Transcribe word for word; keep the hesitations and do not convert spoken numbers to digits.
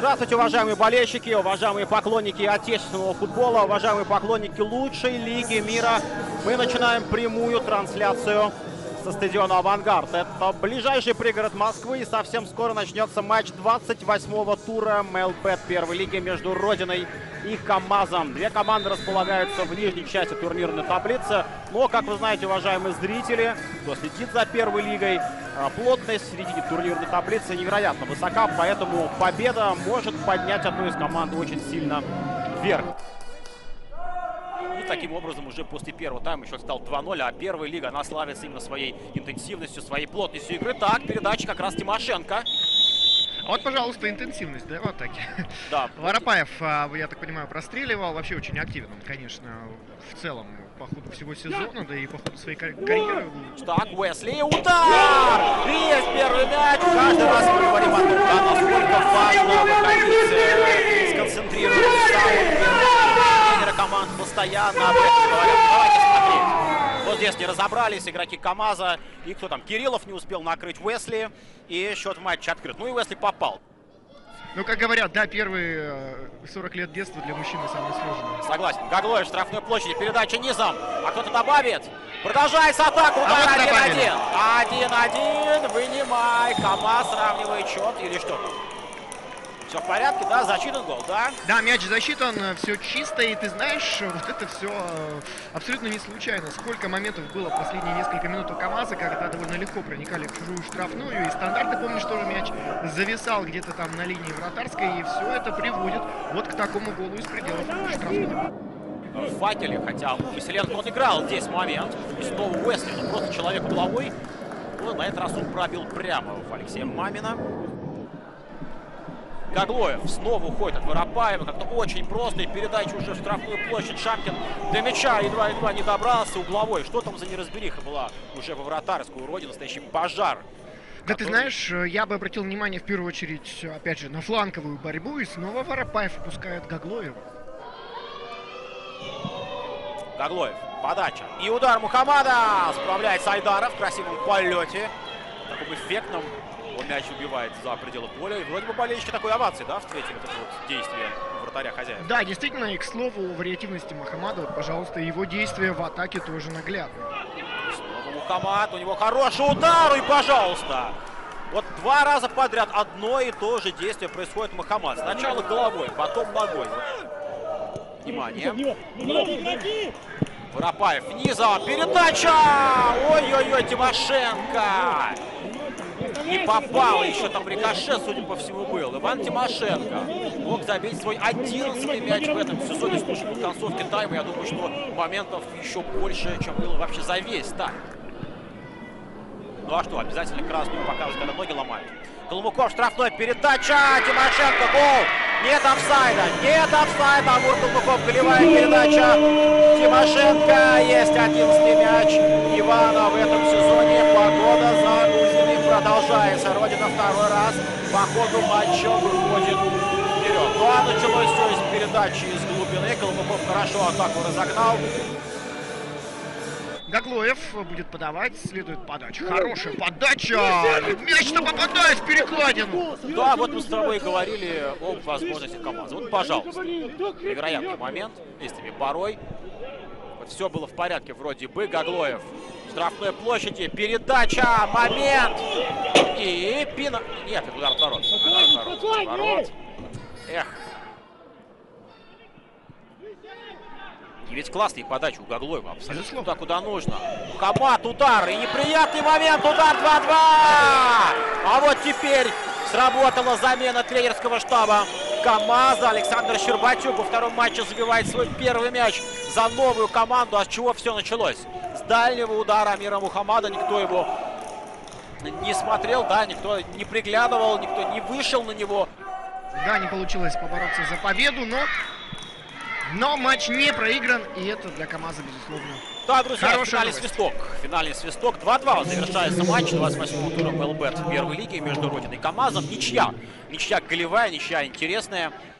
Здравствуйте, уважаемые болельщики, уважаемые поклонники отечественного футбола, уважаемые поклонники лучшей лиги мира. Мы начинаем прямую трансляцию со стадиона «Авангард». Это ближайший пригород Москвы, и совсем скоро начнется матч двадцать восьмого тура МЛБ первой лиги между Родиной и КамАЗом. Две команды располагаются в нижней части турнирной таблицы. Но, как вы знаете, уважаемые зрители, кто следит за первой лигой, плотность в середине турнирной таблицы невероятно высока, поэтому победа может поднять одну из команд очень сильно вверх. И таким образом уже после первого тайма счет стал два ноль, а первая лига, она славится именно своей интенсивностью, своей плотностью игры. Так, передача как раз Тимошенко. А вот, пожалуйста, интенсивность, да, в атаке. Да. Воропаев, я так понимаю, простреливал. Вообще очень активен он, конечно, в целом, по ходу всего сезона, да и по ходу своей карьеры. Так, Уэсли, удар! Есть первый мяч! Каждый раз мы говорим о том, да, насколько важно выходить, сконцентрироваться. Тренеры команд постоянно об этом говорят. Давайте смотреть. Вот здесь не разобрались игроки КамАЗа. И кто там? Кириллов не успел накрыть Уэсли. И счет в матче открыт. Ну и Уэсли попал. Ну, как говорят, да, первые сорок лет детства для мужчины самые сложные. Согласен. Гаглоев, штрафной площади, передача низом. А кто-то добавит. Продолжается атака. Удар один-один. один-один. Вынимай. КамАЗ сравнивает счет или что там? Все в порядке, да? Засчитан гол, да? Да, мяч засчитан, все чисто, и ты знаешь, вот это все абсолютно не случайно. Сколько моментов было в последние несколько минут у КамАЗа, когда довольно легко проникали в чужую штрафную, и стандарты, помнишь, тоже мяч зависал где-то там на линии вратарской, и все это приводит вот к такому голу из пределов штрафной. В факеле, хотя Василенко он играл здесь момент, и снова Уэсли, но просто человек головой, но на этот раз он пробил прямо в Алексея Мамина. Гаглоев снова уходит от Воропаева, как-то очень просто, и передача уже в штрафную площадь. Шапкин до мяча едва-едва не добрался, угловой. Что там за неразбериха была уже во вратарскую Родину, настоящий пожар. Да, который... ты знаешь, я бы обратил внимание в первую очередь, опять же, на фланговую борьбу, и снова Воропаев выпускает Гаглоева. Гаглоев, подача и удар Мухаммада, справляется Айдаров в красивом полете, таком эффектном. Он мяч убивает за пределы поля. И вроде бы болельщики такой овации, да, встретили это вот действие вратаря хозяина. Да, действительно, и к слову, вариативности Мухаммада, вот, пожалуйста, его действия в атаке тоже наглядны. Снова Мухаммад, у него хороший удар, и пожалуйста. Вот два раза подряд одно и то же действие происходит в Мухаммад. Сначала головой, потом ногой. Внимание. Воропаев низом, передача! Ой-ой-ой, Тимошенко! Не попал, еще там рикошет, судя по всему, был. Иван Тимошенко мог забить свой одиннадцатый мяч в этом сезоне. Слушай, в концовке тайма, я думаю, что моментов еще больше, чем было вообще за весь тайм. Ну а что, обязательно красную покажут, когда ноги ломают. Колмуков, штрафной, передача, Тимошенко, гол! Нет офсайда, нет офсайда, Амур Колмуков, голевая передача. Тимошенко, есть одиннадцатый мяч Ивана в этом сезоне. Погода за Грузиной продолжается. Родина второй раз по ходу матча выходит вперед. Ну а началось все из передачи из глубины. Колмуков хорошо атаку разогнал. Гаглоев будет подавать, следует подача. Хорошая подача! Мяч-то попадает в перекладину! Да, вот мы с тобой говорили об возможности КамАЗа. Вот, пожалуйста, невероятный момент. Местами порой. Вот все было в порядке вроде бы. Гаглоев в штрафной площади. Передача, момент! И пина... Нет, это удар в ворот. Удар в ворот. Удар в ворот. Эх. И ведь классные подачи у Гаглоева, абсолютно туда, куда нужно. Мухаммад, удар, и неприятный момент, удар два-два! А вот теперь сработала замена тренерского штаба КамАЗа. Александр Щербатюк во втором матче забивает свой первый мяч за новую команду. А с чего все началось? С дальнего удара Амира Мухаммада. Никто его не смотрел, да, никто не приглядывал, никто не вышел на него. Да, не получилось побороться за победу, но... Но матч не проигран, и это для КамАЗа, безусловно, да, друзья, хорошая финальный новость. свисток. Финальный свисток. два-два. Завершается матч двадцать восьмого тура МЛБ первой лиги между Родиной и КамАЗом. Ничья. Ничья голевая, ничья интересная.